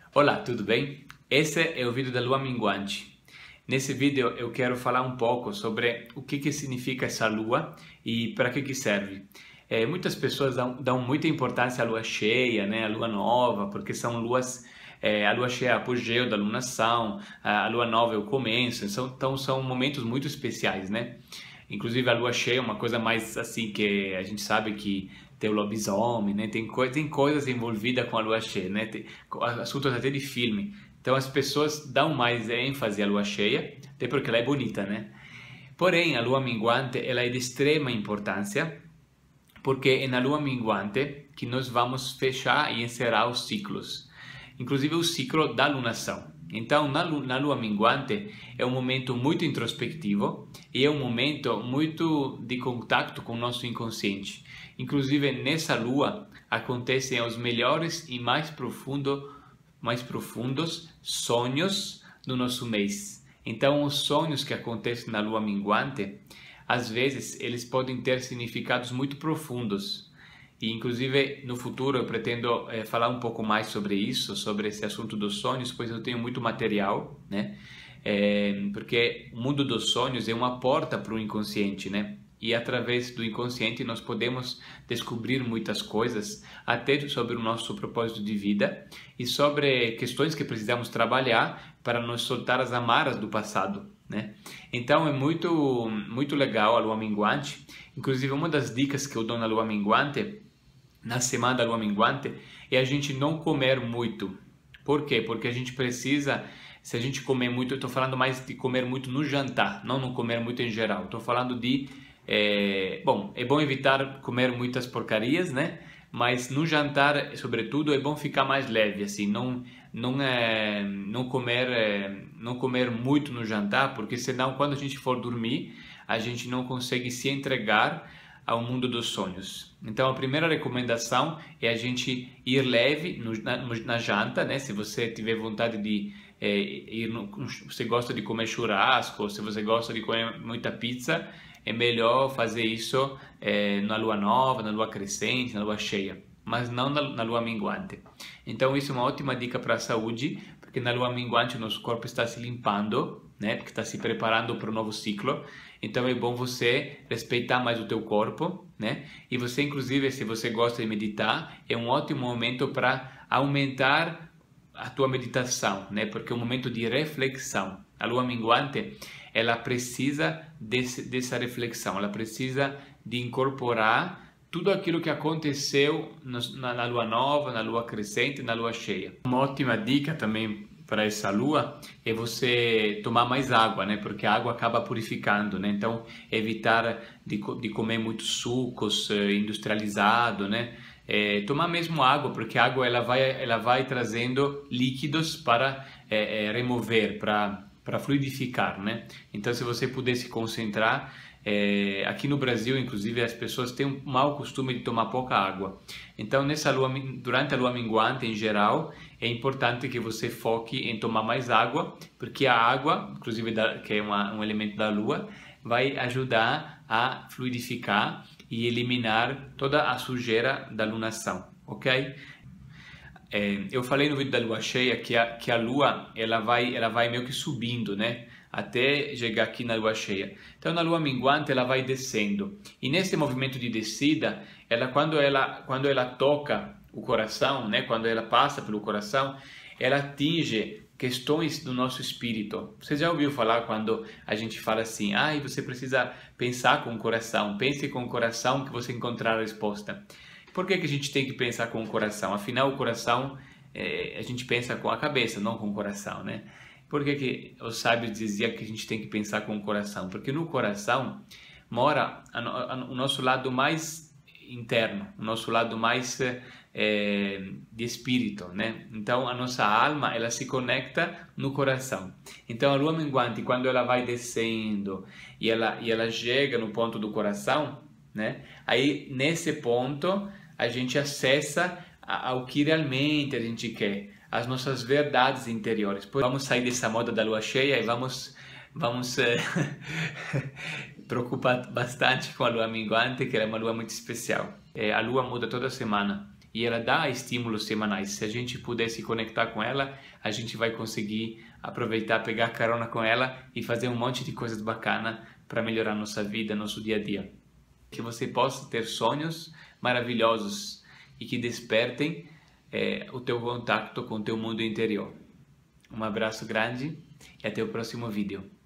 Olá, tudo bem? Esse é o vídeo da lua minguante. Nesse vídeo eu quero falar um pouco sobre o que significa essa lua e para que serve. Muitas pessoas dão muita importância à lua cheia, né, à lua nova, porque são luas, a lua cheia é o apogeu da lunação, a lua nova é o começo, então são momentos muito especiais, né? Inclusive a lua cheia é uma coisa mais assim que a gente sabe que tem o lobisomem, né? Tem coisas envolvidas com a lua cheia, né? Tem assuntos até de filme. Então as pessoas dão mais ênfase à lua cheia, até porque ela é bonita, né? Porém, a lua minguante ela é de extrema importância, porque é na lua minguante que nós vamos fechar e encerrar os ciclos, inclusive o ciclo da lunação. Então, na lua minguante é um momento muito introspectivo e é um momento muito de contato com o nosso inconsciente. Inclusive, nessa lua acontecem os melhores e mais profundos sonhos do nosso mês. Então, os sonhos que acontecem na lua minguante, às vezes, eles podem ter significados muito profundos. E, inclusive, no futuro eu pretendo falar um pouco mais sobre isso, sobre esse assunto dos sonhos, pois eu tenho muito material, né? Porque o mundo dos sonhos é uma porta para o inconsciente, né? E através do inconsciente nós podemos descobrir muitas coisas, até sobre o nosso propósito de vida e sobre questões que precisamos trabalhar para nos soltar as amarras do passado, né? Então é muito legal a lua minguante. Inclusive, uma das dicas que eu dou na lua minguante, na semana da lua minguante, é a gente não comer muito. Por quê? Porque a gente precisa, se a gente comer muito, eu estou falando mais de comer muito no jantar, não comer muito em geral. Estou falando de, bom, é bom evitar comer muitas porcarias, né? Mas no jantar, sobretudo, é bom ficar mais leve, assim, não comer muito no jantar, porque senão quando a gente for dormir, a gente não consegue se entregar ao mundo dos sonhos. Então a primeira recomendação é a gente ir leve na janta, né? Se você tiver vontade de você gosta de comer churrasco, se você gosta de comer muita pizza, é melhor fazer isso na lua nova, na lua crescente, na lua cheia, mas não na lua minguante. Então isso é uma ótima dica para a saúde, porque na lua minguante o nosso corpo está se limpando, né? Porque está se preparando para o novo ciclo. Então é bom você respeitar mais o teu corpo, né? E você, inclusive, se você gosta de meditar, é um ótimo momento para aumentar a tua meditação, né? Porque é um momento de reflexão. A lua minguante, ela precisa dessa reflexão, ela precisa de incorporar tudo aquilo que aconteceu na lua nova, na lua crescente, na lua cheia. Uma ótima dica também para essa lua é você tomar mais água, né? Porque a água acaba purificando, né? Então, evitar de comer muitos sucos industrializados, né? Tomar mesmo água, porque a água ela vai trazendo líquidos para remover, para fluidificar, né? Então, se você puder se concentrar, aqui no Brasil, inclusive, as pessoas têm um mau costume de tomar pouca água. Então, durante a lua minguante, em geral, é importante que você foque em tomar mais água, porque a água, inclusive que é um elemento da lua, vai ajudar a fluidificar e eliminar toda a sujeira da lunação, ok? Eu falei no vídeo da lua cheia que a lua ela vai meio que subindo, né? Até chegar aqui na lua cheia. Então na lua minguante ela vai descendo. E nesse movimento de descida, quando ela toca o coração, né? Quando ela passa pelo coração, ela atinge questões do nosso espírito. Você já ouviu falar quando a gente fala assim: você precisa pensar com o coração, pense com o coração que você encontrará a resposta. Por que a gente tem que pensar com o coração? Afinal, o coração, a gente pensa com a cabeça, não com o coração, né? Por que os sábios diziam que a gente tem que pensar com o coração? Porque no coração mora o nosso lado mais interno, o nosso lado mais de espírito, né? Então, a nossa alma, ela se conecta no coração. Então, a lua minguante, quando ela vai descendo e ela chega no ponto do coração, né? Aí, nesse ponto, a gente acessa ao que realmente a gente quer, as nossas verdades interiores. Vamos sair dessa moda da lua cheia e vamos preocupar bastante com a lua minguante, que é uma lua muito especial. A lua muda toda semana. e ela dá estímulos semanais. Se a gente puder se conectar com ela, a gente vai conseguir aproveitar, pegar carona com ela e fazer um monte de coisas bacanas para melhorar nossa vida, nosso dia a dia. Que você possa ter sonhos maravilhosos e que despertem o teu contato com o teu mundo interior. Um abraço grande e até o próximo vídeo.